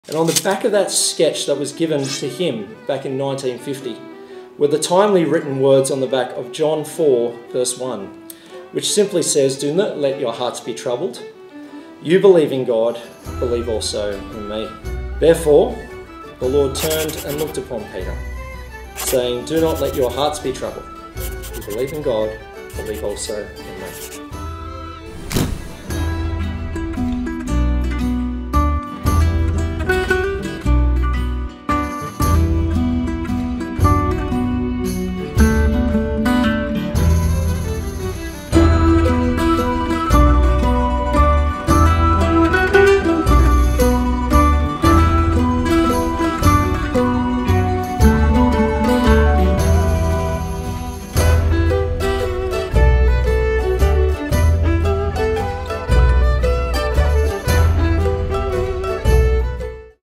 And on the back of that sketch that was given to him back in 1950 were the timely written words on the back of John 4, verse 1, which simply says, "Do not let your hearts be troubled. You believe in God, believe also in me." Therefore, the Lord turned and looked upon Peter, saying, "Do not let your hearts be troubled. You believe in God, believe also in me."